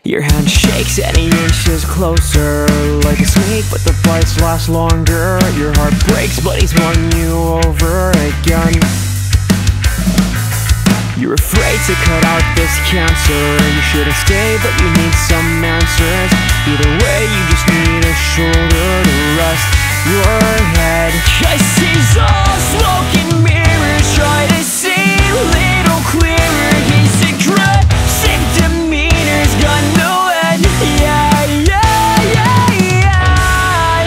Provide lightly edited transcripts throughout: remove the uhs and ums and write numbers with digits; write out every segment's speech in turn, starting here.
Your hand shakes any inches closer, like a snake, but the bites last longer. Your heart breaks, but he's won you over again. You're afraid to cut out this cancer. You shouldn't stay, but you need some answers. Either way, you just need a shoulder to rest your head. 'Cause he's all smoke and mirrors, try to see a little clearer. His aggressive demeanor's got no end. Yeah, yeah, yeah, yeah.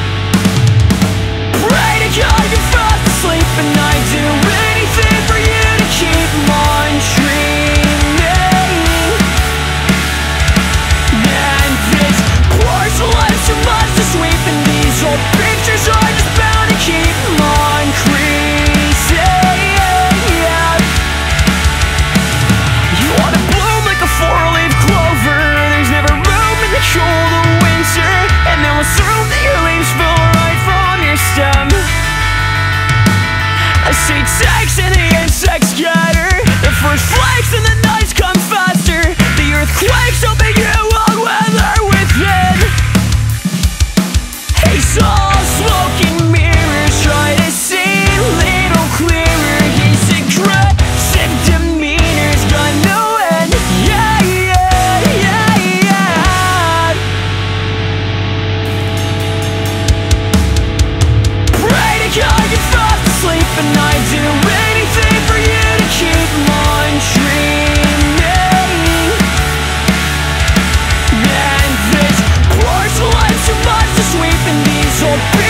Pray to God you're fast asleep and I'd do anything for you to keep on dreaming. And this porcelain's too much to sweep, and these old pictures are just bound to keep on creasing. You wanna bloom like a four-leaf clover. There's never room in the cold of winter, and then we'll assume that your leaves fall right from your stem. I see ticks and the insects scatter. The first flakes and the nights come faster. The earthquakes open you on weather within. He's all smoke and mirrors, try to see a little clearer. His aggressive demeanor's got no end. Yeah, yeah, yeah, yeah. Pray to God you're fast asleep and I'd do anything for you to keep on dreaming. And this porcelain's too much to sweep, and these old